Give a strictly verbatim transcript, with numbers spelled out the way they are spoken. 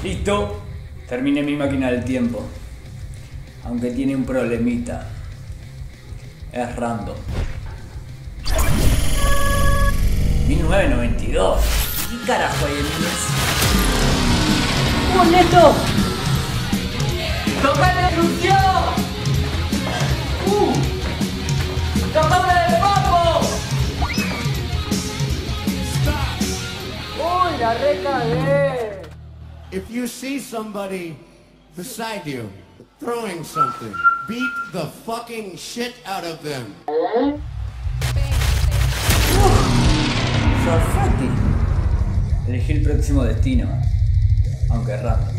Listo. Terminé mi máquina del tiempo. Aunque tiene un problemita. Es random. mil novecientos noventa y dos. ¿Qué carajo hay en eso? ¡Uh, Neto! ¡Toca la destrucción! ¡Uh! ¡Tocame de papo! ¡Uy, la recagué! If you see somebody beside you throwing something, beat the fucking shit out of them. Zafate. Elegí el próximo destino, aunque raro.